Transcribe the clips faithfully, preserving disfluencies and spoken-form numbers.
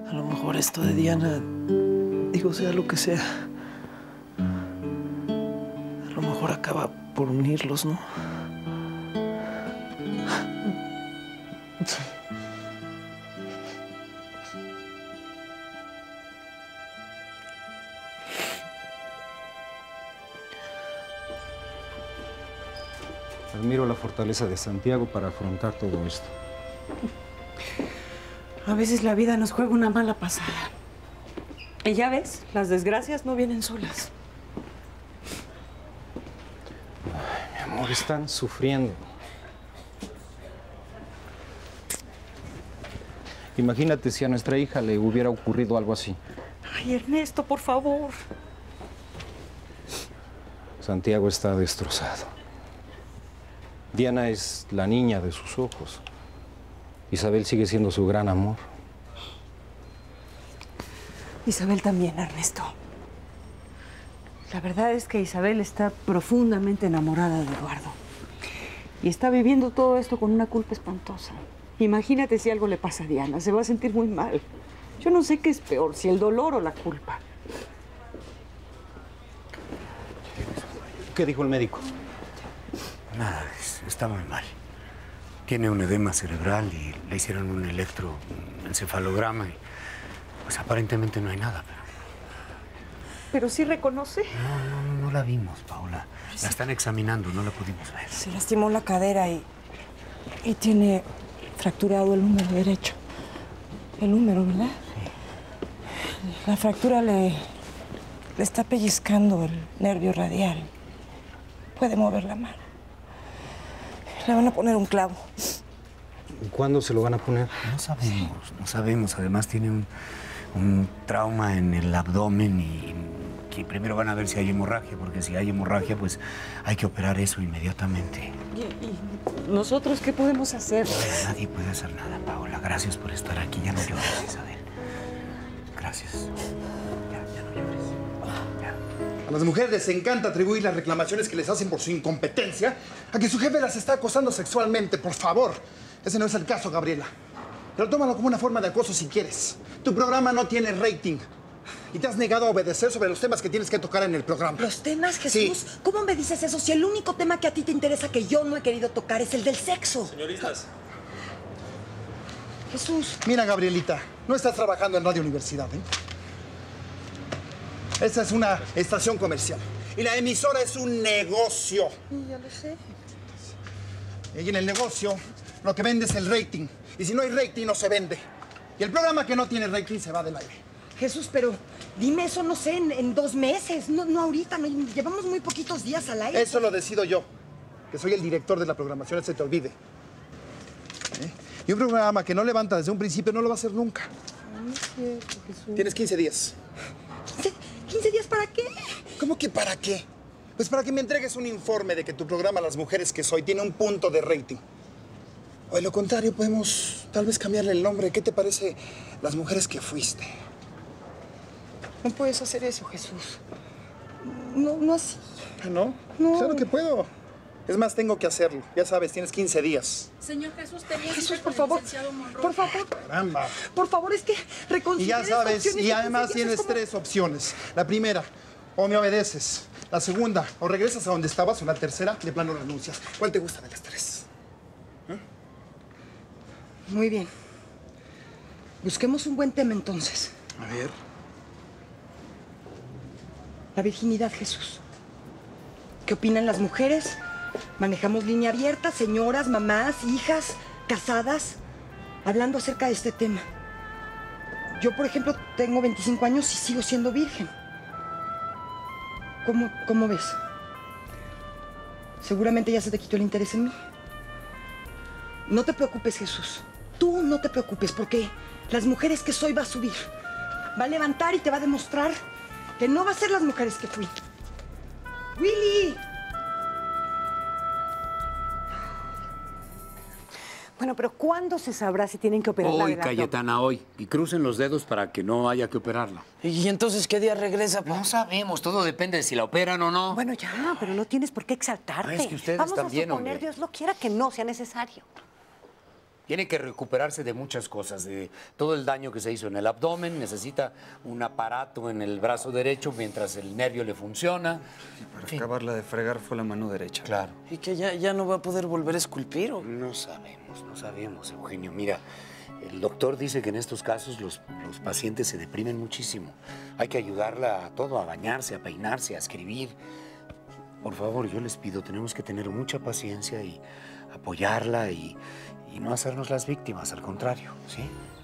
A lo mejor esto de Diana, digo, sea lo que sea, a lo mejor acaba por unirlos, ¿no? Admiro la fortaleza de Santiago para afrontar todo esto. A veces la vida nos juega una mala pasada. Y ya ves, las desgracias no vienen solas. Ay, mi amor, están sufriendo. Imagínate si a nuestra hija le hubiera ocurrido algo así. Ay, Ernesto, por favor. Santiago está destrozado. Diana es la niña de sus ojos. Isabel sigue siendo su gran amor. Isabel también, Ernesto. La verdad es que Isabel está profundamente enamorada de Eduardo. Y está viviendo todo esto con una culpa espantosa. Imagínate si algo le pasa a Diana. Se va a sentir muy mal. Yo no sé qué es peor, si el dolor o la culpa. ¿Qué dijo el médico? Nada, está muy mal. Tiene un edema cerebral y le hicieron un electroencefalograma y pues aparentemente no hay nada. Pero, ¿Pero sí reconoce? no, no, no la vimos, Paula. La están examinando, no la pudimos ver. Se lastimó la cadera y, y tiene fracturado el húmero derecho. El húmero, ¿verdad? Sí. La fractura le, le está pellizcando el nervio radial. Puede mover la mano. Le van a poner un clavo. ¿Cuándo se lo van a poner? No sabemos, no sabemos. Además tiene un, un trauma en el abdomen y que primero van a ver si hay hemorragia, porque si hay hemorragia, pues hay que operar eso inmediatamente. ¿Y, y nosotros qué podemos hacer? Nadie puede hacer nada, Paola. Gracias por estar aquí. Ya no llores, Isabel. Gracias. Ya, ya no llores. A las mujeres les encanta atribuir las reclamaciones que les hacen por su incompetencia a que su jefe las está acosando sexualmente. Por favor, ese no es el caso, Gabriela. Pero tómalo como una forma de acoso si quieres. Tu programa no tiene rating. Y te has negado a obedecer sobre los temas que tienes que tocar en el programa. ¿Los temas, Jesús? Sí. ¿Cómo me dices eso si el único tema que a ti te interesa que yo no he querido tocar es el del sexo? Señoritas. Jesús. Mira, Gabrielita, no estás trabajando en Radio Universidad, ¿eh? Esta es una estación comercial. Y la emisora es un negocio. Sí, ya lo sé. Y en el negocio, lo que vende es el rating. Y si no hay rating, no se vende. Y el programa que no tiene rating se va del aire. Jesús, pero dime eso, no sé, en, en dos meses. No, no ahorita, no, llevamos muy poquitos días al aire. Eso lo decido yo, que soy el director de la programación, se te olvide. ¿Eh? Y un programa que no levanta desde un principio no lo va a hacer nunca. No es cierto, Jesús. Tienes quince días. ¿quince días para qué? ¿Cómo que para qué? Pues para que me entregues un informe de que tu programa Las Mujeres que Soy tiene un punto de rating. O de lo contrario, podemos tal vez cambiarle el nombre. ¿Qué te parece Las Mujeres que Fuiste? No puedes hacer eso, Jesús. No, no así. ¿No? No. Claro que puedo. Es más, tengo que hacerlo. Ya sabes, tienes quince días. Señor Jesús, tenía Jesús, por favor. Por favor. Caramba. Por favor, es que reconsideres. Y ya sabes, y además tienes como... tres opciones. La primera, o me obedeces. La segunda, o regresas a donde estabas. O la tercera, de plano renuncias. ¿Cuál te gusta de las tres? ¿Eh? Muy bien. Busquemos un buen tema entonces. A ver. La virginidad, Jesús. ¿Qué opinan las mujeres? Manejamos línea abierta, señoras, mamás, hijas, casadas, hablando acerca de este tema. Yo, por ejemplo, tengo veinticinco años y sigo siendo virgen. ¿Cómo, cómo ves? Seguramente ya se te quitó el interés en mí. No te preocupes, Jesús. Tú no te preocupes, porque Las Mujeres que Soy va a subir. Va a levantar y te va a demostrar que no va a ser Las Mujeres que fui. ¡Willy! Bueno, pero ¿cuándo se sabrá si tienen que operarla? Hoy, Cayetana, hoy. Y crucen los dedos para que no haya que operarla. ¿Y entonces qué día regresa, pa? No sabemos, todo depende de si la operan o no. Bueno, ya, pero no tienes por qué exaltarte. Ah, es que ustedes Vamos también, a suponer, hombre. Dios lo quiera, que no sea necesario. Tiene que recuperarse de muchas cosas, de todo el daño que se hizo en el abdomen, necesita un aparato en el brazo derecho mientras el nervio le funciona. Y para sí. acabarla de fregar fue la mano derecha. Claro. ¿Y que ya, ya no va a poder volver a esculpir o...? No sabemos, no sabemos, Eugenio. Mira, el doctor dice que en estos casos los, los pacientes se deprimen muchísimo. Hay que ayudarla a todo, a bañarse, a peinarse, a escribir. Por favor, yo les pido, tenemos que tener mucha paciencia y apoyarla y... Y no hacernos las víctimas, al contrario, ¿sí?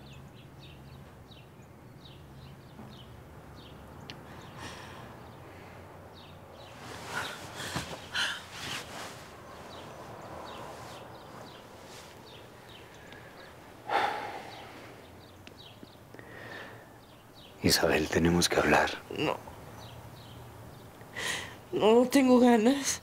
Isabel, tenemos que hablar. No. No tengo ganas.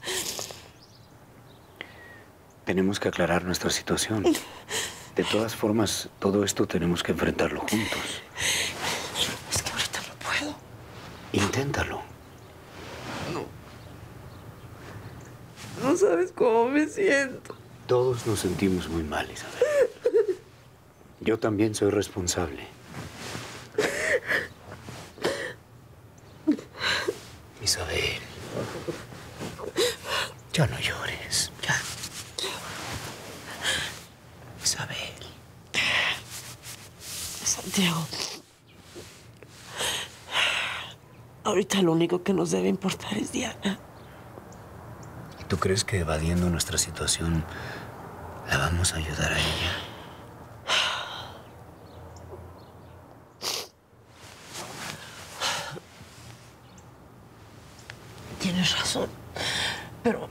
Tenemos que aclarar nuestra situación. De todas formas, todo esto tenemos que enfrentarlo juntos. Es que ahorita no puedo. Inténtalo. No. No sabes cómo me siento. Todos nos sentimos muy mal, Isabel. Yo también soy responsable. Isabel. Ya no llores. Ya. Isabel. Santiago. Ahorita lo único que nos debe importar es Diana. ¿Y tú crees que evadiendo nuestra situación la vamos a ayudar a ella? Tienes razón, pero...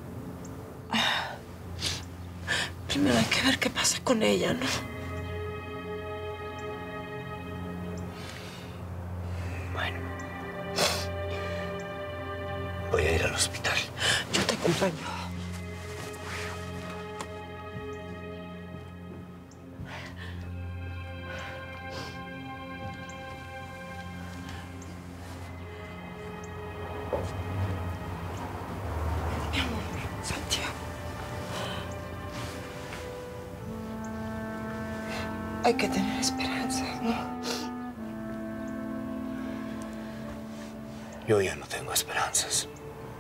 primero hay que ver qué pasa con ella, ¿no? Bueno. Voy a ir al hospital. Yo te acompaño. Mi amor, Santiago. Hay que tener esperanza, ¿no? Yo ya no tengo esperanzas.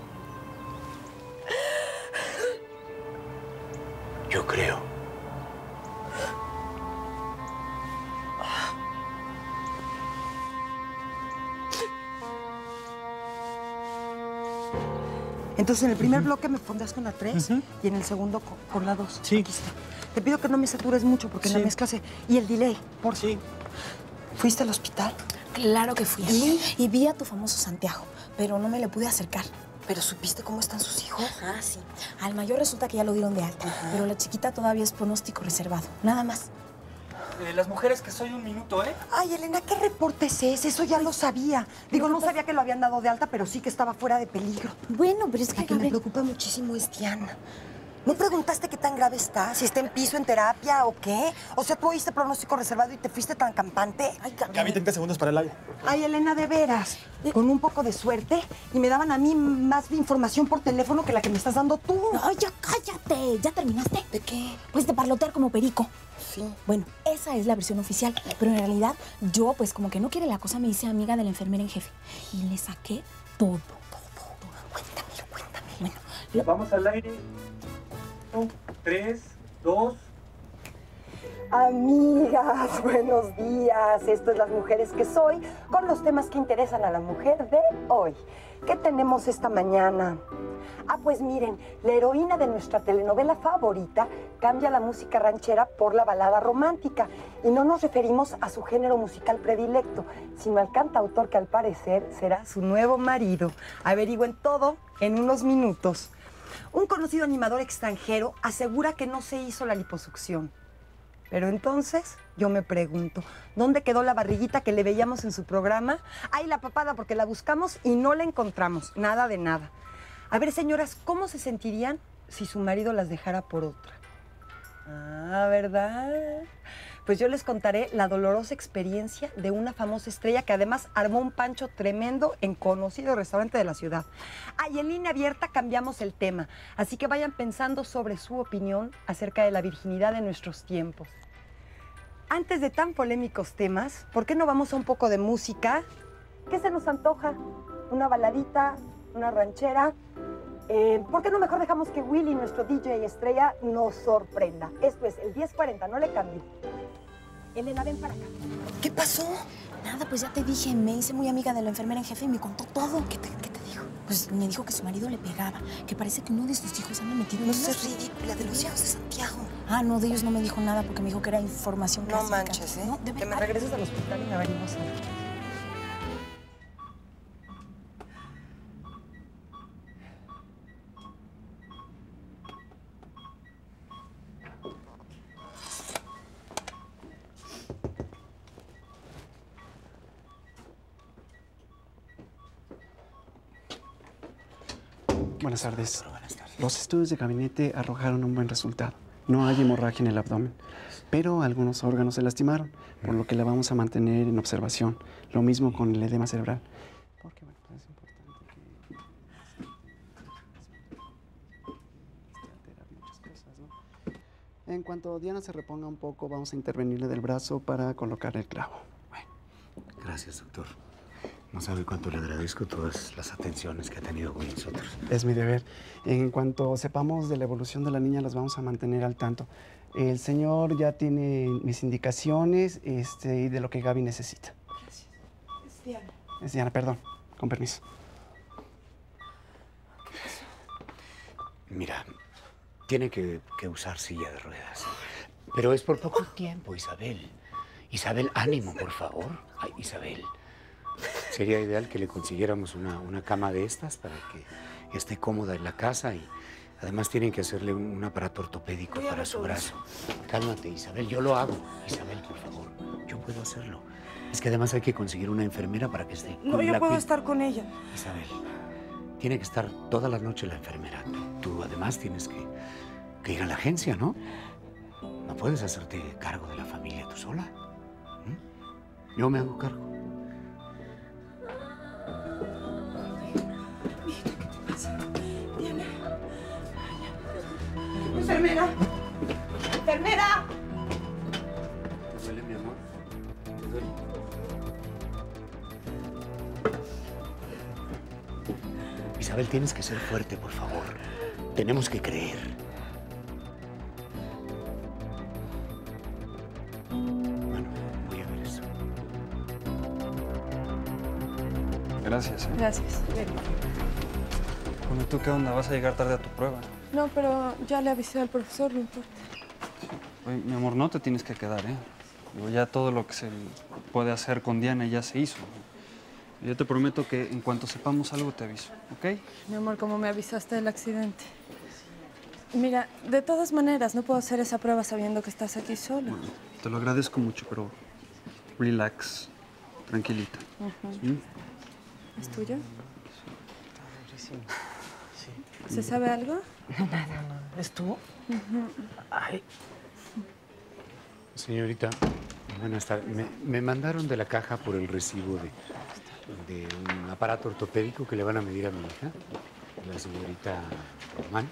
Yo creo. Entonces, en el primer uh-huh. bloque me pondrás con la tres uh-huh. y en el segundo con, con la dos. Sí. Aquí está. Te pido que no me satures mucho porque sí. en la mezcla se... Y el delay, por sí. ¿Fuiste al hospital? Claro que fui. ¿Y? Y vi a tu famoso Santiago, pero no me le pude acercar. ¿Pero supiste cómo están sus hijos? Ah, sí. Al mayor resulta que ya lo dieron de alta, uh-huh. pero la chiquita todavía es pronóstico reservado. Nada más. Eh, las mujeres que soy un minuto, ¿eh? Ay, Elena, ¿qué reporte es ese? Eso ya lo sabía. Digo, no sabía que lo habían dado de alta, pero sí que estaba fuera de peligro. Bueno, pero es que... La que me preocupa muchísimo es Diana. ¿No preguntaste qué tan grave está? ¿Si está en piso, en terapia o qué? O sea, tú oíste pronóstico reservado y te fuiste tan campante. Ay, Gaby. Gaby, treinta segundos para el aire. Ay, Elena, de veras. Con un poco de suerte y me daban a mí más información por teléfono que la que me estás dando tú. No, ya cállate. ¿Ya terminaste? ¿De qué? Pues de parlotear como perico. Sí. Bueno, esa es la versión oficial. Pero en realidad, yo, pues como que no quiere la cosa, me hice amiga de la enfermera en jefe. Y le saqué todo, todo, todo. Cuéntamelo, cuéntame. Bueno, lo... Vamos al aire. Un, tres, dos... Amigas, buenos días. Esto es Las Mujeres que Soy, con los temas que interesan a la mujer de hoy. ¿Qué tenemos esta mañana? Ah, pues miren, la heroína de nuestra telenovela favorita cambia la música ranchera por la balada romántica. Y no nos referimos a su género musical predilecto, sino al cantautor que al parecer será su nuevo marido. Averigüen todo en unos minutos. Un conocido animador extranjero asegura que no se hizo la liposucción. Pero entonces, yo me pregunto, ¿dónde quedó la barriguita que le veíamos en su programa? Ay, la papada, porque la buscamos y no la encontramos. Nada de nada. A ver, señoras, ¿cómo se sentirían si su marido las dejara por otra? Ah, ¿verdad? Pues yo les contaré la dolorosa experiencia de una famosa estrella que además armó un pancho tremendo en conocido restaurante de la ciudad. Ah, y en línea abierta cambiamos el tema, así que vayan pensando sobre su opinión acerca de la virginidad de nuestros tiempos. Antes de tan polémicos temas, ¿por qué no vamos a un poco de música? ¿Qué se nos antoja? ¿Una baladita? ¿Una ranchera? Eh, ¿Por qué no mejor dejamos que Willy, nuestro D J estrella, nos sorprenda? Esto es el diez cuarenta, no le cambie. Elena, ven para acá. ¿Qué pasó? Nada, pues ya te dije, me hice muy amiga de la enfermera en jefe y me contó todo. ¿Qué te, qué te dijo? Pues me dijo que su marido le pegaba, que parece que uno de sus hijos anda metido en... No seas ridícula, de los hijos de Santiago. Ah, no, de ellos no me dijo nada porque me dijo que era información No clásica. manches, ¿eh? No, de que me verdad. regreses al hospital y me averiguas algo. Buenas tardes. Buenas tardes. Los estudios de gabinete arrojaron un buen resultado. No hay hemorragia en el abdomen, pero algunos órganos se lastimaron, por lo que la vamos a mantener en observación. Lo mismo con el edema cerebral. Porque, bueno, pues es importante que... alterar muchas cosas, ¿no? En cuanto Diana se reponga un poco, vamos a intervenirle del brazo para colocar el clavo. Bueno, gracias, doctor. No sabe cuánto le agradezco todas las atenciones que ha tenido con nosotros. Es mi deber. En cuanto sepamos de la evolución de la niña, las vamos a mantener al tanto. El señor ya tiene mis indicaciones este, y de lo que Gaby necesita. Gracias. Es Diana. Es Diana, perdón. Con permiso. Mira, tiene que, que usar silla de ruedas. Pero es por poco tiempo, Isabel. Isabel, ánimo, por favor. Ay, Isabel. Sería ideal que le consiguiéramos una, una cama de estas para que esté cómoda en la casa y además tienen que hacerle un, un aparato ortopédico para su brazo. Cálmate, Isabel, yo lo hago. Isabel, por favor, yo puedo hacerlo. Es que además hay que conseguir una enfermera para que esté... No, yo puedo estar con ella. Isabel, tiene que estar toda la noche la enfermera. Tú, tú además tienes que, que ir a la agencia, ¿no? No puedes hacerte cargo de la familia tú sola. ¿Mm? Yo me hago cargo. ¡Enfermera! ¡Enfermera! ¿Te duele, mi amor? ¿Te duele? Isabel, tienes que ser fuerte, por favor. Tenemos que creer. Bueno, voy a ver eso. Gracias. ¿eh? Gracias. Bueno, ¿tú qué onda? ¿Vas a llegar tarde a tu prueba? No, pero ya le avisé al profesor, no importa. Oye, mi amor, no te tienes que quedar, ¿eh? Digo, ya todo lo que se puede hacer con Diana ya se hizo. Yo te prometo que en cuanto sepamos algo te aviso, ¿ok? Mi amor, como me avisaste del accidente. Mira, de todas maneras, no puedo hacer esa prueba sabiendo que estás aquí solo. Bueno, te lo agradezco mucho, pero relax, tranquilita. Uh-huh. ¿Sí? ¿Es tuyo? ¿Se sabe algo? Nada, no. ¿Es tú? Uh-huh. Ay. Señorita, buenas tardes. Me, me mandaron de la caja por el recibo de, de un aparato ortopédico que le van a medir a mi hija, la señorita Román.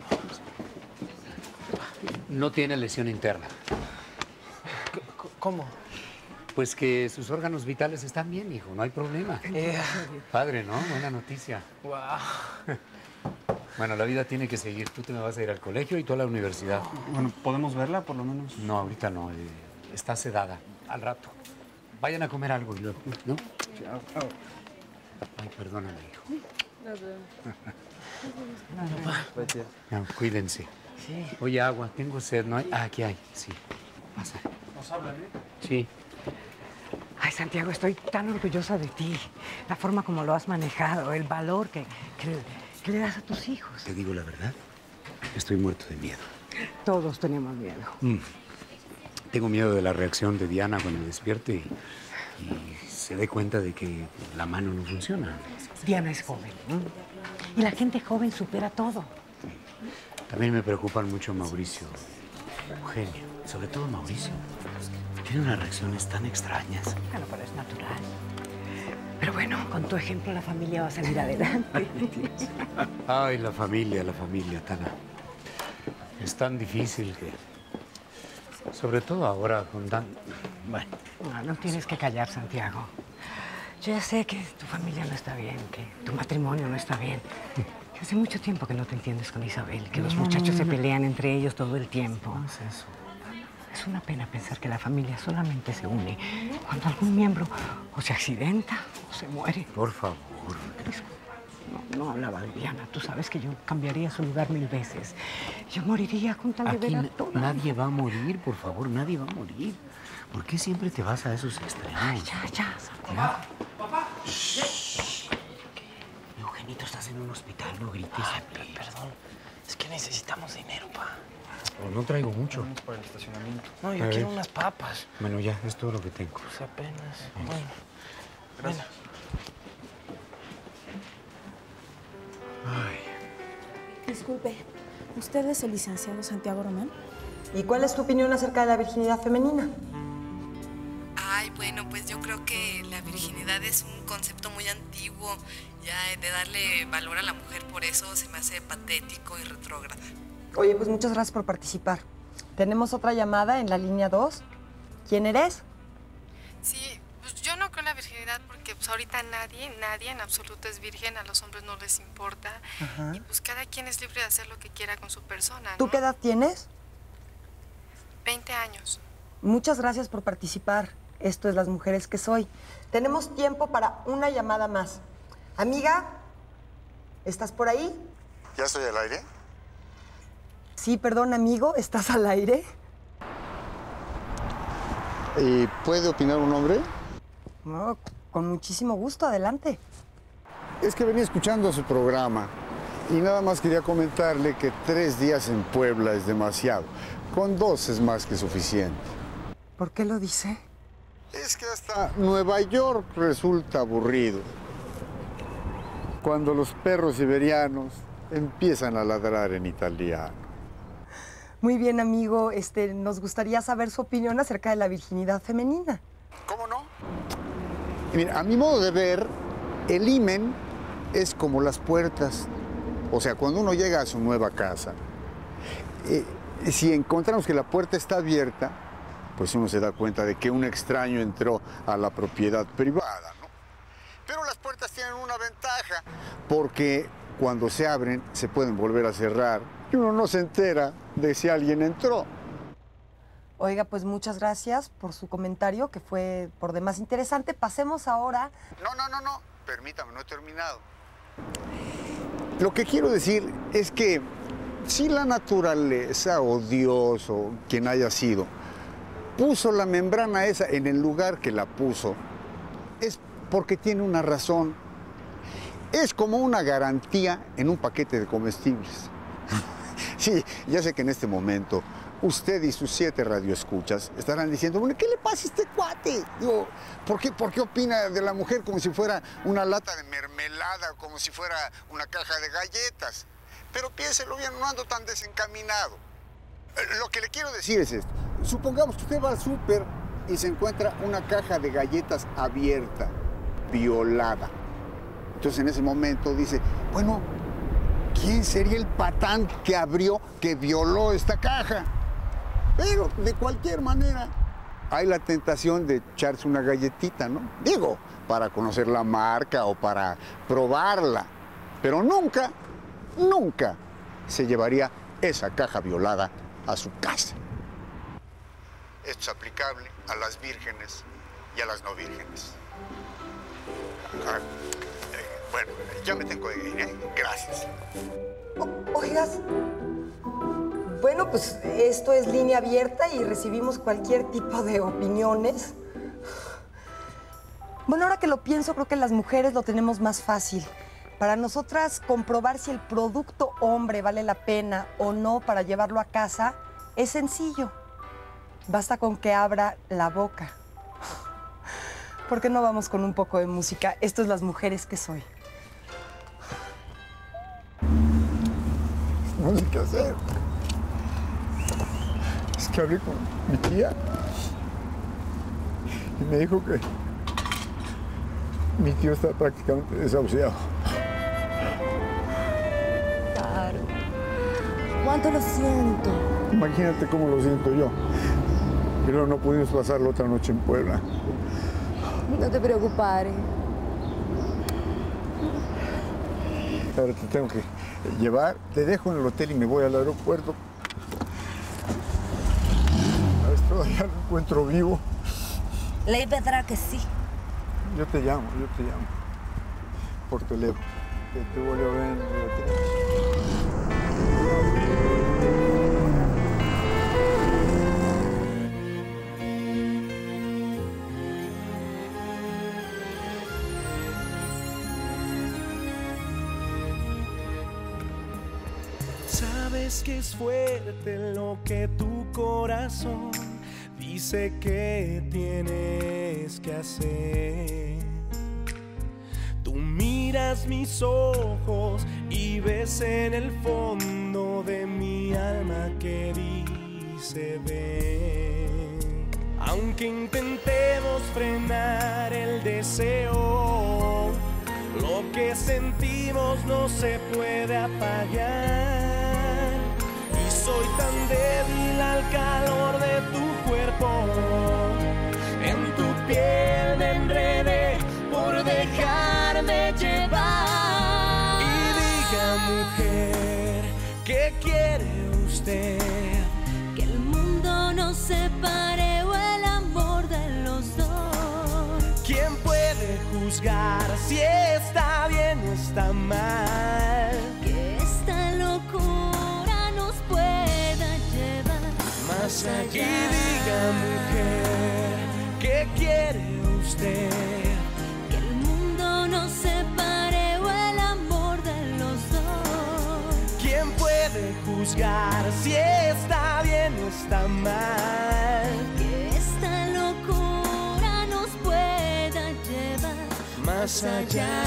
No tiene lesión interna. ¿Cómo? Pues que sus órganos vitales están bien, hijo, no hay problema. Eh. Padre, ¿no? Buena noticia. Wow. Bueno, la vida tiene que seguir. Tú te me vas a ir al colegio y tú a la universidad. Bueno, ¿podemos verla por lo menos? No, ahorita no. Eh, está sedada. Al rato. Vayan a comer algo y luego, ¿no? Ay, perdóname, hijo. No, cuídense. Sí. Oye, agua. Tengo sed, ¿no hay? Ah, aquí hay. Sí. Pasa. ¿Nos hablan, eh? Sí. Ay, Santiago, estoy tan orgullosa de ti. La forma como lo has manejado, el valor que, que, que le das a tus hijos. Te digo la verdad. Estoy muerto de miedo. Todos tenemos miedo. Mm. Tengo miedo de la reacción de Diana cuando despierte y, y se dé cuenta de que la mano no funciona. Diana es joven, ¿no? Y la gente joven supera todo. También me preocupan mucho Mauricio, Eugenio, sobre todo Mauricio. tiene unas reacciones tan extrañas. Bueno, pero es natural. Pero bueno, con tu ejemplo la familia va a salir adelante. Ay, la familia, la familia, Tana. Es tan difícil que... Sobre todo ahora con tan... Bueno. No, no tienes que callar, Santiago. Yo ya sé que tu familia no está bien, que tu matrimonio no está bien. Que hace mucho tiempo que no te entiendes con Isabel, que los No, muchachos no, no, se no. pelean entre ellos todo el tiempo. No es eso. Es una pena pensar que la familia solamente se une cuando algún miembro o se accidenta o se muere. Por favor. No, no hablaba de Diana. Tú sabes que yo cambiaría su lugar mil veces. Yo moriría con tal de Aquí ver a na- todos. nadie va a morir, por favor, nadie va a morir. ¿Por qué siempre te vas a esos extremos? Ay, ya, ya, Santiago. Eugenito, estás en un hospital, no grites. Ay, per- perdón. Es que necesitamos dinero, pa. Oh, no traigo mucho. Vamos por el estacionamiento. No, A yo ver. quiero unas papas. Bueno, ya, es todo lo que tengo. Pues apenas. Bueno. Gracias. Ay. Disculpe, ¿usted es el licenciado Santiago Román? ¿Y cuál es tu opinión acerca de la virginidad femenina? Ay, bueno, pues yo creo que la virginidad es un concepto muy antiguo. Ya de darle valor a la mujer por eso se me hace patético y retrógrada. Oye, pues muchas gracias por participar. Tenemos otra llamada en la línea dos. ¿Quién eres? Sí, pues yo no creo en la virginidad porque pues ahorita nadie, nadie en absoluto es virgen, a los hombres no les importa. Ajá. Y pues cada quien es libre de hacer lo que quiera con su persona, ¿no? ¿Tú qué edad tienes? veinte años. Muchas gracias por participar. Esto es Las Mujeres que Soy. Tenemos tiempo para una llamada más. Amiga, ¿estás por ahí? ¿Ya estoy al aire? Sí, perdón, amigo, ¿estás al aire? ¿Y puede opinar un hombre? No, con muchísimo gusto, adelante. Es que venía escuchando su programa y nada más quería comentarle que tres días en Puebla es demasiado. Con dos es más que suficiente. ¿Por qué lo dice? Es que hasta Nueva York resulta aburrido. Cuando los perros siberianos empiezan a ladrar en italiano. Muy bien, amigo. Este, nos gustaría saber su opinión acerca de la virginidad femenina. ¿Cómo no? Y mira, a mi modo de ver, el himen es como las puertas. O sea, cuando uno llega a su nueva casa, eh, si encontramos que la puerta está abierta, pues uno se da cuenta de que un extraño entró a la propiedad privada, ¿no? Pero las puertas tienen una ventaja, porque cuando se abren se pueden volver a cerrar y uno no se entera de si alguien entró. Oiga, pues muchas gracias por su comentario, que fue por demás interesante. Pasemos ahora... No, no, no, no. Permítame, no he terminado. Lo que quiero decir es que si la naturaleza o Dios o quien haya sido puso la membrana esa en el lugar que la puso, es porque tiene una razón. Es como una garantía en un paquete de comestibles. Sí, ya sé que en este momento usted y sus siete radioescuchas estarán diciendo, bueno, ¿qué le pasa a este cuate? Digo, ¿por qué, ¿por qué opina de la mujer como si fuera una lata de mermelada, como si fuera una caja de galletas? Pero piénselo bien, no ando tan desencaminado. Lo que le quiero decir es esto. Supongamos que usted va al súper y se encuentra una caja de galletas abierta, violada. Entonces en ese momento dice, bueno, ¿quién sería el patán que abrió, que violó esta caja? Pero de cualquier manera hay la tentación de echarse una galletita, ¿no? Digo, para conocer la marca o para probarla. Pero nunca, nunca se llevaría esa caja violada a su casa. Esto es aplicable a las vírgenes y a las no vírgenes. Ah, eh, bueno, ya me tengo que ir, ¿eh? Gracias. O- oigas, bueno, pues esto es línea abierta y recibimos cualquier tipo de opiniones. Bueno, ahora que lo pienso, creo que las mujeres lo tenemos más fácil. Para nosotras, comprobar si el producto hombre vale la pena o no para llevarlo a casa es sencillo. Basta con que abra la boca. ¿Por qué no vamos con un poco de música? Esto es Las Mujeres que Soy. No sé qué hacer. Es que hablé con mi tía Y me dijo que mi tío está prácticamente desahuciado. Claro. ¿Cuánto lo siento? Imagínate cómo lo siento yo. Pero no pudimos pasar la otra noche en Puebla. No te preocupes. Ahora te tengo que llevar, te dejo en el hotel y me voy al aeropuerto. A ver, todavía lo encuentro vivo. Ley vendrá que sí. Yo te llamo, yo te llamo. Por teléfono. Que te voy a ver en el hotel. Sabes que es fuerte lo que tu corazón dice que tienes que hacer. Tú miras mis ojos y ves en el fondo de mi alma que dice ven. Aunque intentemos frenar el deseo, lo que sentimos no se puede apagar. Soy tan débil al calor de tu cuerpo, en tu piel me enredé por dejarme llevar. Y diga, mujer, ¿qué quiere usted? Que el mundo nos separe o el amor de los dos. ¿Quién puede juzgar si está bien o está mal? Que esta locura más allá. Y diga, mujer, ¿qué quiere usted? Que el mundo nos separe o el amor de los dos. ¿Quién puede juzgar si está bien o está mal? Que esta locura nos pueda llevar más allá.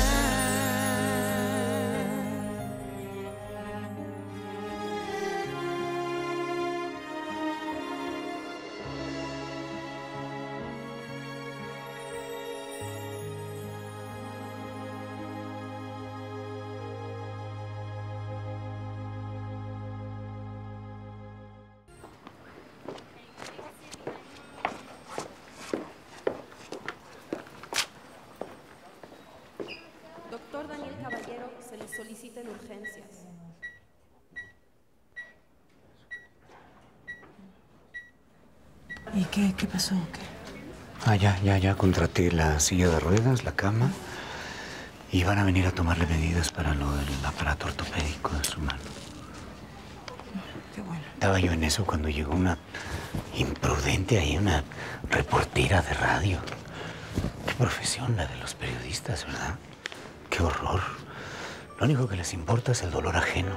Doctor Daniel Caballero, se le solicita en urgencias. ¿Y qué, qué pasó? ¿Qué? Ah, ya, ya, ya contraté la silla de ruedas, la cama. Y van a venir a tomarle medidas para lo del aparato ortopédico de su mano. Qué bueno. Estaba yo en eso cuando llegó una imprudente ahí, una reportera de radio. Qué profesión la de los periodistas, ¿verdad? Qué horror. Lo único que les importa es el dolor ajeno.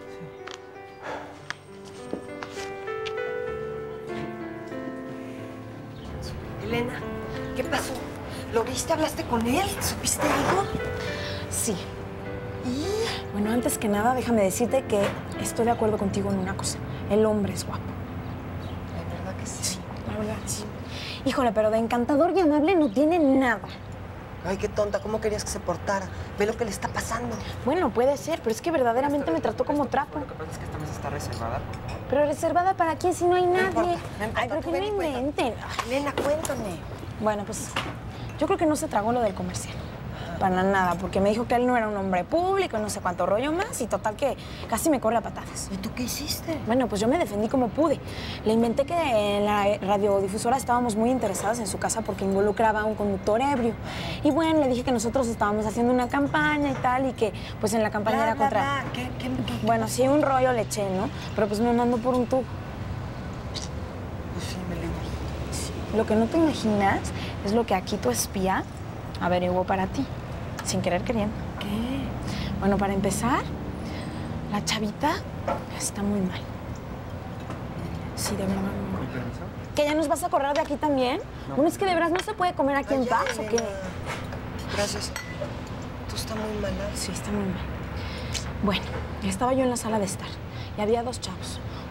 Elena, ¿qué pasó? ¿Lo viste? ¿Hablaste con él? ¿Supiste algo? Sí. ¿Y? Bueno, antes que nada, déjame decirte que estoy de acuerdo contigo en una cosa. El hombre es guapo. ¿De verdad que sí? Sí, la verdad, sí. Híjole, pero de encantador y amable no tiene nada. Ay, qué tonta. ¿Cómo querías que se portara? Ve lo que le está pasando. Bueno, puede ser, pero es que verdaderamente me trató como trapo. Lo que pasa es que esta mesa está reservada. ¿Pero reservada para quién si no hay nadie? No importa, no importa, Ay, pero tú que ven no y cuéntame. inventen. Elena, cuéntame. Bueno, pues yo creo que no se tragó lo del comercial. Para nada, porque me dijo que él no era un hombre público, no sé cuánto rollo más, y total que casi me corre a patadas. ¿Y tú qué hiciste? Bueno, pues yo me defendí como pude. Le inventé que en la radiodifusora estábamos muy interesadas en su casa porque involucraba a un conductor ebrio. Y bueno, le dije que nosotros estábamos haciendo una campaña y tal, y que pues en la campaña Bla, era bla, contra... bla. ¿Qué, qué, qué, Bueno, sí, un rollo le eché, ¿no? Pero pues me mandó por un tubo. Pues sí, me lo imagino. Lo que no te imaginas es lo que aquí tu espía averiguó para ti. Sin querer queriendo. ¿Qué? Bueno, para empezar, la chavita está muy mal. Sí, de verdad. ¿Con permiso? ¿Que ya nos vas a correr de aquí también? No. Bueno, es que de veras no se puede comer aquí Ay, en ya, paz, ¿o qué? Elena. Gracias. Tú estás muy mala. Sí, está muy mal. Bueno, estaba yo en la sala de estar y había dos chavos.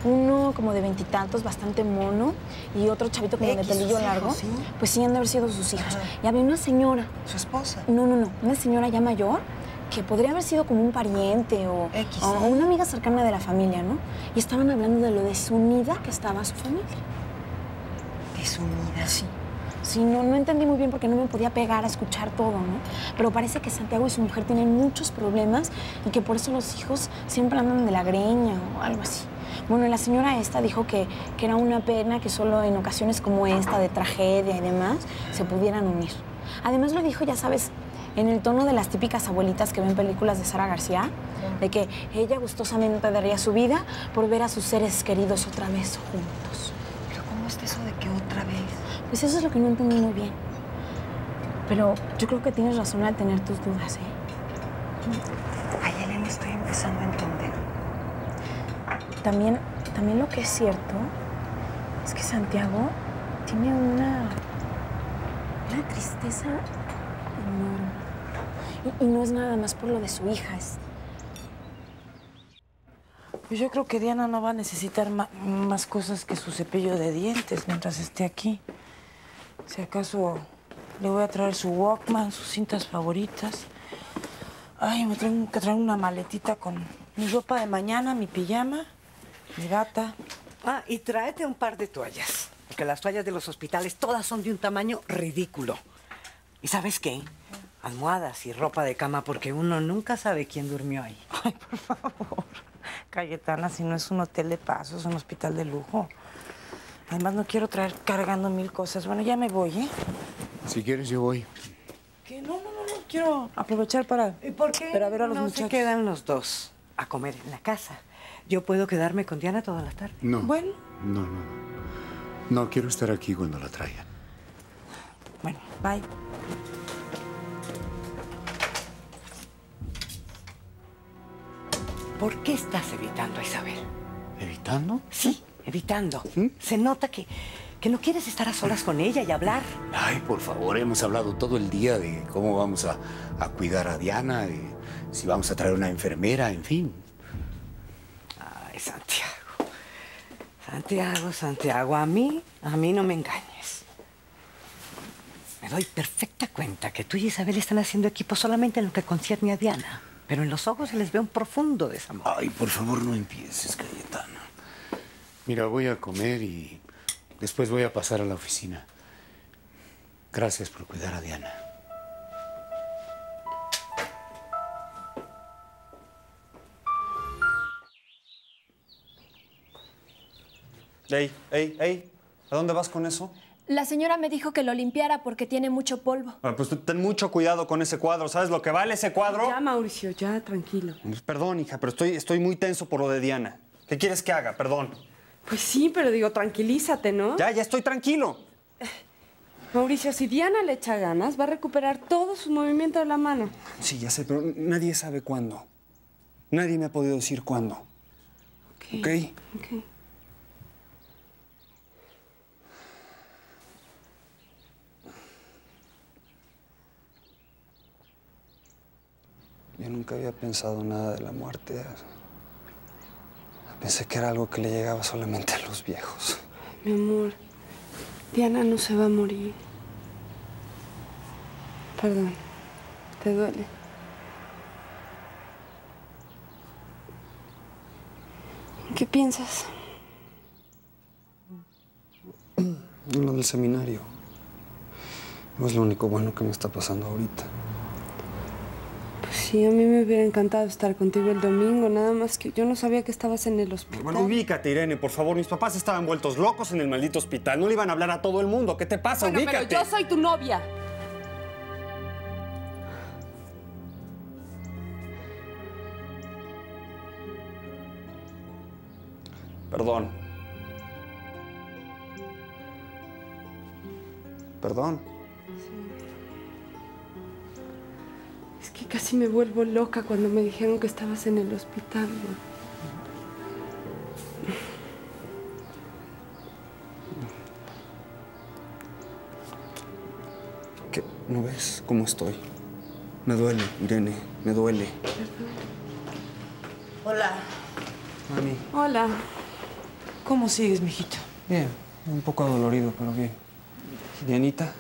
Uno como de veintitantos, bastante mono, y otro chavito como de X, pelillo sus largo. hijos, ¿sí? Pues sí, han de haber sido sus hijos. Y había una señora. ¿Su esposa? No, no, no. Una señora ya mayor que podría haber sido como un pariente o, X, o ¿sí? una amiga cercana de la familia, ¿no? Y estaban hablando de lo desunida que estaba su familia. ¿Desunida? Sí. Sí, no, no entendí muy bien porque no me podía pegar a escuchar todo, ¿no? Pero parece que Santiago y su mujer tienen muchos problemas y que por eso los hijos siempre andan de la greña o algo así. Bueno, la señora esta dijo que, que era una pena que solo en ocasiones como esta, de tragedia y demás, se pudieran unir. Además lo dijo, ya sabes, en el tono de las típicas abuelitas que ven películas de Sara García, de que ella gustosamente daría su vida por ver a sus seres queridos otra vez juntos. ¿Pero cómo está eso de que otra vez? Pues eso es lo que no entendí muy bien. Pero yo creo que tienes razón al tener tus dudas, ¿eh? Ay, Elena, estoy empezando a entender. También, también lo que es cierto es que Santiago tiene una, una tristeza enorme. Y, y no es nada más por lo de su hija, es... Pues yo creo que Diana no va a necesitar ma más cosas que su cepillo de dientes mientras esté aquí. Si acaso le voy a traer su Walkman, sus cintas favoritas. Ay, me tengo que traer una maletita con mi ropa de mañana, mi pijama, mi bata. Ah, y tráete un par de toallas. Porque las toallas de los hospitales todas son de un tamaño ridículo. ¿Y sabes qué? Almohadas y ropa de cama, porque uno nunca sabe quién durmió ahí. Ay, por favor. Cayetana, si no es un hotel de paso, es un hospital de lujo. Además, no quiero traer cargando mil cosas. Bueno, ya me voy, ¿eh? Si quieres, yo voy. Que no, no, no, no. Quiero aprovechar para, ¿Y por qué para ver a los no muchachos. se quedan los dos a comer en la casa? Yo puedo quedarme con Diana toda la tarde. No. Bueno. No, no, no. No, quiero estar aquí cuando la traigan. Bueno, bye. ¿Por qué estás evitando a Isabel? ¿Evitando? Sí, evitando. Se nota que, que no quieres estar a solas con ella y hablar. Ay, por favor, hemos hablado todo el día de cómo vamos a, a cuidar a Diana, de si vamos a traer una enfermera, en fin. Ay, Santiago. Santiago, Santiago, a mí, a mí no me engañes. Me doy perfecta cuenta que tú y Isabel están haciendo equipo solamente en lo que concierne a Diana. Pero en los ojos se les ve un profundo desamor. Ay, por favor, no empieces, Cayetana. Mira, voy a comer y después voy a pasar a la oficina. Gracias por cuidar a Diana. Ey, ey, ey, ¿a dónde vas con eso? La señora me dijo que lo limpiara porque tiene mucho polvo. Ah, pues tú ten mucho cuidado con ese cuadro. ¿Sabes lo que vale ese cuadro? Ya, Mauricio, ya, tranquilo. Pues perdón, hija, pero estoy, estoy muy tenso por lo de Diana. ¿Qué quieres que haga? Perdón. Pues sí, pero digo, tranquilízate, ¿no? Ya, ya estoy tranquilo. Mauricio, si Diana le echa ganas, va a recuperar todo su movimiento de la mano. Sí, ya sé, pero nadie sabe cuándo. Nadie me ha podido decir cuándo. Ok. ¿Ok? Ok. Yo nunca había pensado nada de la muerte. Pensé que era algo que le llegaba solamente a los viejos. Mi amor, Diana no se va a morir. Perdón, ¿te duele? ¿Qué piensas? Lo del seminario. No es lo único bueno que me está pasando ahorita. Pues sí, a mí me hubiera encantado estar contigo el domingo, nada más que yo no sabía que estabas en el hospital. Bueno, ubícate, Irene, por favor. Mis papás estaban vueltos locos en el maldito hospital. No le iban a hablar a todo el mundo. ¿Qué te pasa? Bueno, Ubícate. pero yo soy tu novia. Perdón. Perdón. Es que casi me vuelvo loca cuando me dijeron que estabas en el hospital, ¿no? ¿Qué? ¿No ves cómo estoy? Me duele, Irene, me duele. Perdón. Hola. Mami. Hola. ¿Cómo sigues, mijito? Bien, un poco adolorido, pero bien. Dianita.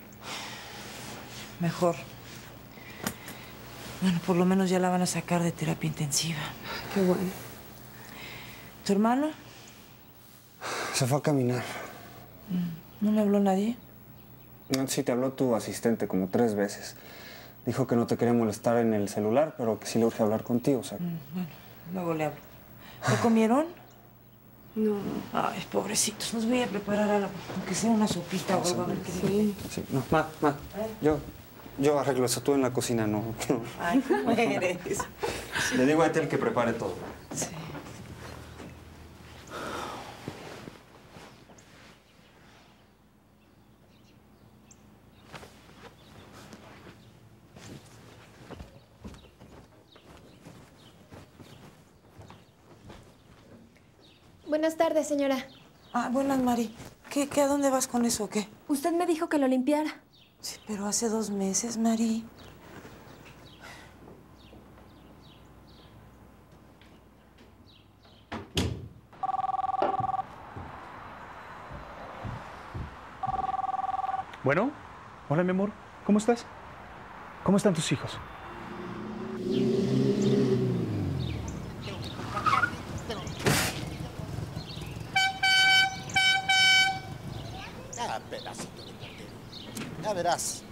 Mejor. Bueno, por lo menos ya la van a sacar de terapia intensiva. Qué bueno. ¿Tu hermano? Se fue a caminar. ¿No me habló nadie? No, sí, te habló tu asistente como tres veces. Dijo que no te quería molestar en el celular, pero que sí le urge hablar contigo, o sea... Mm, bueno, luego le hablo. ¿Ya comieron? No. Ay, pobrecitos. Nos voy a preparar algo, aunque sea una sopita o algo. A ver qué Sí, sí. No, ma, ma. Yo, yo arreglo eso. Tú en la cocina no. no. Ay, ¿cómo eres? Le digo a Ethel que prepare todo. Sí. Buenas tardes, señora. Ah, buenas, Mari. ¿Qué, qué, a dónde vas con eso o qué? Usted me dijo que lo limpiara. Sí, pero hace dos meses, Mari. Bueno, hola, mi amor. ¿Cómo estás? ¿Cómo están tus hijos? Ah, pedacito de cordero. Ya verás.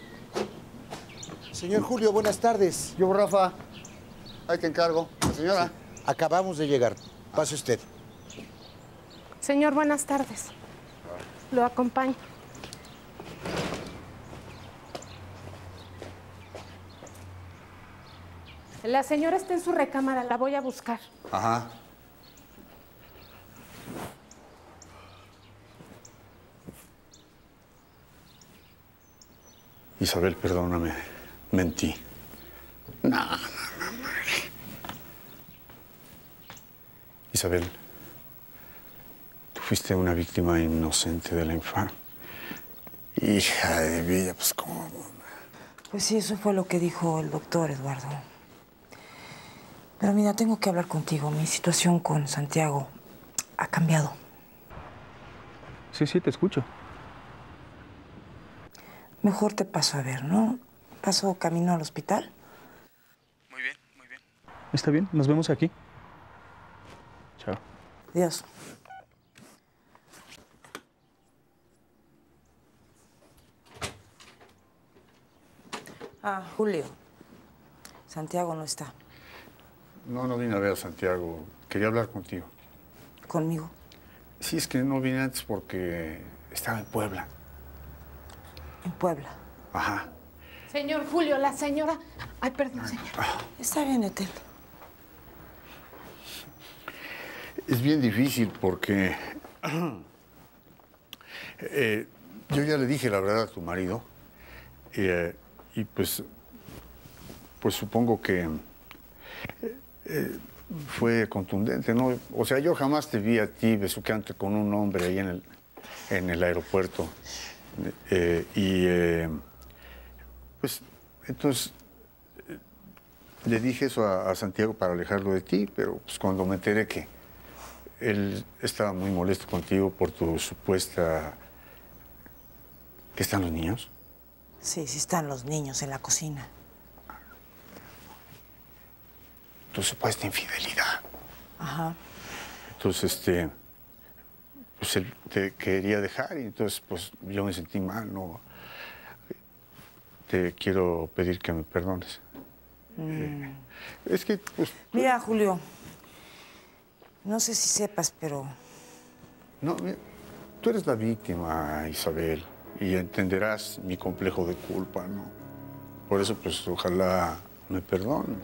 Señor Julio, buenas tardes. Yo, Rafa. Ahí te encargo. La señora. Sí. Acabamos de llegar. Pase usted. Señor, buenas tardes. Lo acompaño. La señora está en su recámara, la voy a buscar. Ajá. Isabel, perdóname. Mentí. No, no, no, no. Isabel, tú fuiste una víctima inocente de la infamia. Hija de Villa, pues cómo... Pues sí, eso fue lo que dijo el doctor, Eduardo. Pero mira, tengo que hablar contigo. Mi situación con Santiago ha cambiado. Sí, sí, te escucho. Mejor te paso a ver, ¿no? Paso camino al hospital. Muy bien, muy bien. Está bien, nos vemos aquí. Chao. Adiós. Ah, Julio. Santiago no está. No, no vine a ver a Santiago. Quería hablar contigo. ¿Conmigo? Sí, es que no vine antes porque estaba en Puebla. ¿En Puebla? Ajá. Señor Julio, la señora... Ay, perdón, señora. Está bien, Ethel. Es bien difícil porque... eh, yo ya le dije la verdad a tu marido. Eh, y pues... Pues supongo que... Eh, fue contundente, ¿no? O sea, yo jamás te vi a ti besuqueante con un hombre ahí en el, en el aeropuerto. Eh, y... Eh, pues, entonces... Eh, le dije eso a, a Santiago para alejarlo de ti, pero pues cuando me enteré que él estaba muy molesto contigo por tu supuesta... ¿Que están los niños? Sí, sí están los niños en la cocina. Tu supuesta infidelidad. Ajá. Entonces, este... Pues él te quería dejar y entonces, pues, yo me sentí mal, ¿no? Te quiero pedir que me perdones. Mm. Eh, es que, pues... Mira, Julio, no sé si sepas, pero... No, mira, tú eres la víctima, Isabel, y entenderás mi complejo de culpa, ¿no? Por eso, pues, ojalá me perdones.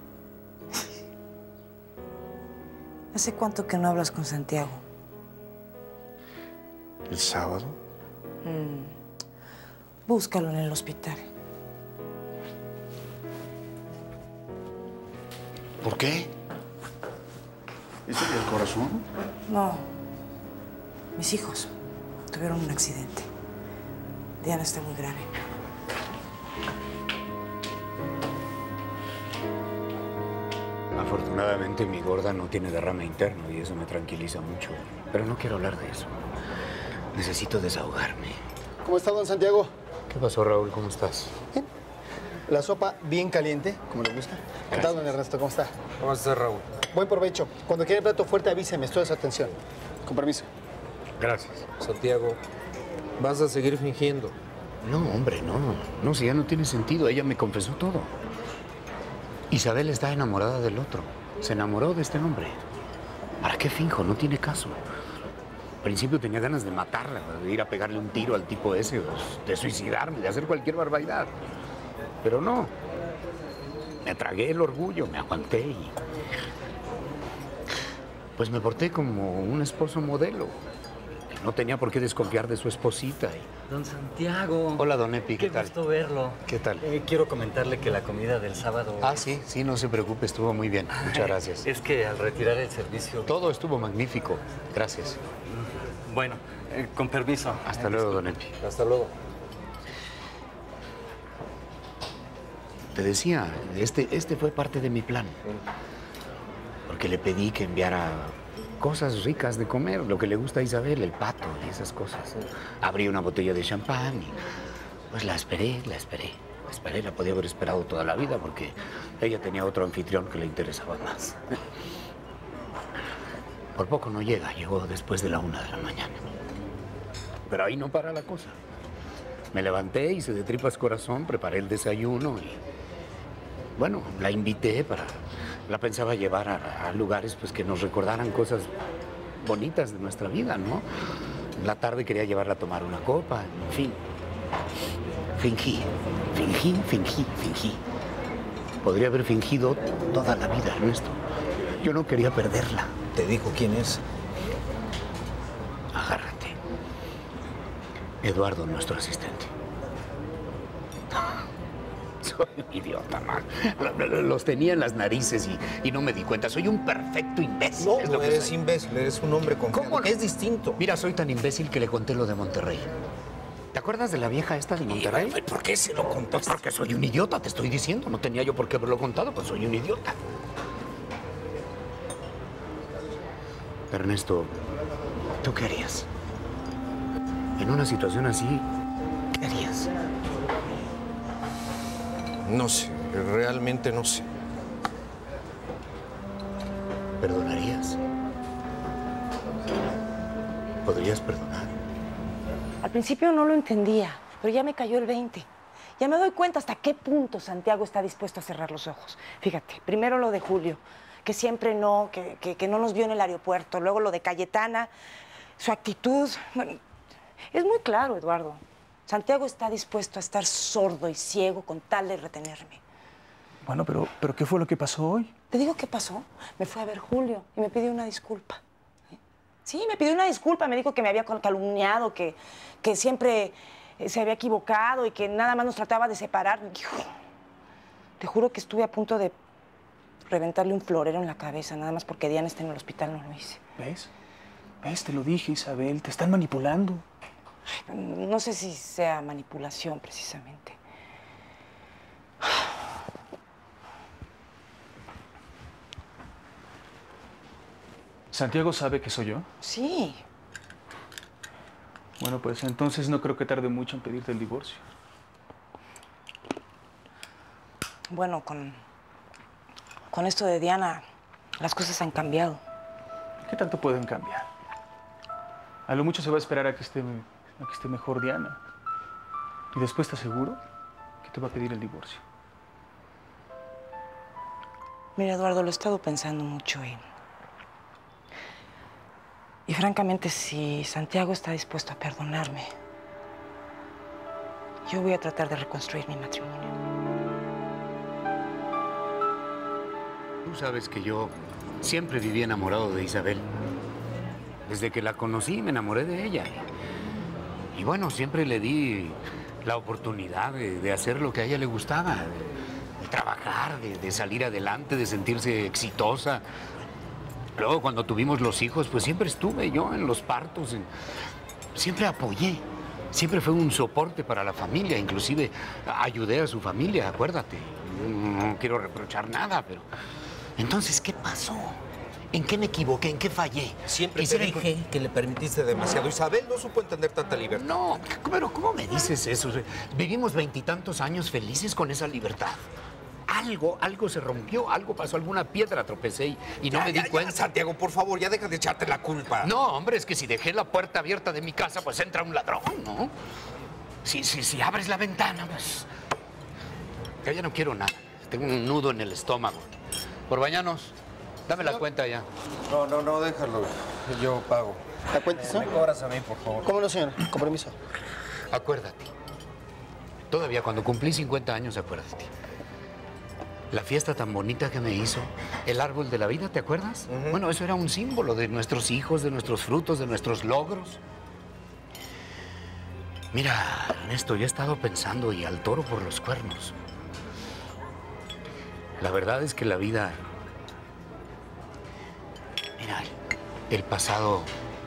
¿Hace cuánto que no hablas con Santiago? ¿El sábado? Mm. Búscalo en el hospital. ¿Por qué? ¿Es el corazón? No. Mis hijos tuvieron un accidente. Diana está muy grave. Afortunadamente mi gorda no tiene derrame interno y eso me tranquiliza mucho. Pero no quiero hablar de eso. Necesito desahogarme. ¿Cómo está, don Santiago? ¿Qué pasó, Raúl? ¿Cómo estás? Bien. La sopa bien caliente, como le gusta. ¿Qué tal, don Ernesto? ¿Cómo está? ¿Cómo estás, Raúl? Buen provecho. Cuando quiera el plato fuerte, avíseme. Estoy a su atención. Con permiso. Gracias. Santiago, ¿vas a seguir fingiendo? No, hombre, no. No, si ya no tiene sentido. Ella me confesó todo. Isabel está enamorada del otro. Se enamoró de este hombre. ¿Para qué finjo? No tiene caso. Al principio tenía ganas de matarla, de ir a pegarle un tiro al tipo ese, de suicidarme, de hacer cualquier barbaridad. Pero no. Me tragué el orgullo, me aguanté y... pues me porté como un esposo modelo. No tenía por qué desconfiar de su esposita. Y... Don Santiago. Hola, don Epi, ¿qué, qué tal? Qué gusto verlo. ¿Qué tal? Eh, quiero comentarle que la comida del sábado... Ah, sí, sí, no se preocupe, estuvo muy bien. Muchas gracias. Es que al retirar el servicio... Todo estuvo magnífico. Gracias. Bueno, eh, con permiso. Hasta luego, don Epi. Hasta luego. Te decía, este, este fue parte de mi plan. Porque le pedí que enviara cosas ricas de comer, lo que le gusta a Isabel, el pato y esas cosas. Abrí una botella de champán y pues la esperé, la esperé. La esperé, la podía haber esperado toda la vida porque ella tenía otro anfitrión que le interesaba más. Por poco no llega, llegó después de la una de la mañana. Pero ahí no para la cosa. Me levanté, hice de tripas corazón, preparé el desayuno y... bueno, la invité para... la pensaba llevar a, a lugares pues, que nos recordaran cosas bonitas de nuestra vida, ¿no? En la tarde quería llevarla a tomar una copa, en fin. Fingí, fingí, fingí, fingí. Podría haber fingido toda la vida, Ernesto. Yo no quería perderla. ¿Te dijo quién es? Agárrate. Eduardo, nuestro asistente. Soy un idiota, man. Los tenía en las narices y, y no me di cuenta. Soy un perfecto imbécil. No, es no lo que eres soy. imbécil, eres un hombre confiado. ¿Cómo no? Es distinto. Mira, soy tan imbécil que le conté lo de Monterrey. ¿Te acuerdas de la vieja esta de Monterrey? ¿Y por qué se lo contaste? Porque soy un idiota, te estoy diciendo. No tenía yo por qué haberlo contado, pues soy un idiota. Ernesto, ¿tú qué harías? En una situación así, ¿qué harías? No sé, realmente no sé. ¿Perdonarías? ¿Podrías perdonar? Al principio no lo entendía, pero ya me cayó el veinte. Ya me doy cuenta hasta qué punto Santiago está dispuesto a cerrar los ojos. Fíjate, primero lo de Julio, que siempre no, que, que, que no nos vio en el aeropuerto. Luego lo de Cayetana, su actitud. Bueno, es muy claro, Eduardo. Santiago está dispuesto a estar sordo y ciego con tal de retenerme. Bueno, pero, pero ¿qué fue lo que pasó hoy? ¿Te digo qué pasó? Me fue a ver Julio y me pidió una disculpa. Sí, me pidió una disculpa. Me dijo que me había calumniado, que, que siempre se había equivocado y que nada más nos trataba de separar. Hijo, te juro que estuve a punto de reventarle un florero en la cabeza, nada más porque Diana está en el hospital, no lo hice. ¿Ves? ¿Ves? Te lo dije, Isabel. Te están manipulando. Ay, no sé si sea manipulación, precisamente. ¿Santiago sabe que soy yo? Sí. Bueno, pues entonces no creo que tarde mucho en pedirte el divorcio. Bueno, con, con esto de Diana, las cosas han cambiado. ¿Qué tanto pueden cambiar? A lo mucho se va a esperar a que esté, a que esté mejor Diana. Y después te aseguro que te va a pedir el divorcio. Mira, Eduardo, lo he estado pensando mucho y... Y francamente, si Santiago está dispuesto a perdonarme, yo voy a tratar de reconstruir mi matrimonio. Tú sabes que yo siempre viví enamorado de Isabel. Desde que la conocí me enamoré de ella. Y bueno, siempre le di la oportunidad de, de hacer lo que a ella le gustaba. De, de trabajar, de, de salir adelante, de sentirse exitosa. Luego, cuando tuvimos los hijos, pues siempre estuve yo en los partos. En... Siempre apoyé. Siempre fue un soporte para la familia. Inclusive ayudé a su familia, acuérdate. No quiero reprochar nada, pero Entonces, ¿qué pasó? ¿En qué me equivoqué? ¿En qué fallé? Siempre Quisiera te dije que le permitiste demasiado. Isabel no supo entender tanta libertad. No, pero ¿cómo me dices eso? Vivimos veintitantos años felices con esa libertad. Algo, algo se rompió, algo pasó, alguna piedra tropecé y, y no Ya, me ya, di ya, cuenta. Santiago, por favor, ya deja de echarte la culpa. No, hombre, es que si dejé la puerta abierta de mi casa, pues entra un ladrón, ¿no? Si, si, si abres la ventana, pues... Yo ya no quiero nada. Tengo un nudo en el estómago. Por bañanos, dame la cuenta ya. No, no, no, déjalo. Yo pago. ¿La cuenta, Eh, señor? Me cobras a mí, por favor. ¿Cómo no, señor? Con permiso. Acuérdate. Todavía cuando cumplí cincuenta años, acuérdate. La fiesta tan bonita que me hizo, el árbol de la vida, ¿te acuerdas? Uh-huh. Bueno, eso era un símbolo de nuestros hijos, de nuestros frutos, de nuestros logros. Mira, Ernesto, yo he estado pensando y al toro por los cuernos. La verdad es que la vida... Mira, el pasado...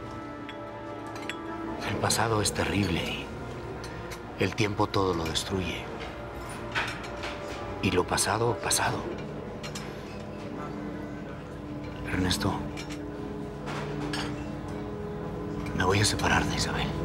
El pasado es terrible y el tiempo todo lo destruye. Y lo pasado, pasado. Ernesto, me voy a separar de Isabel.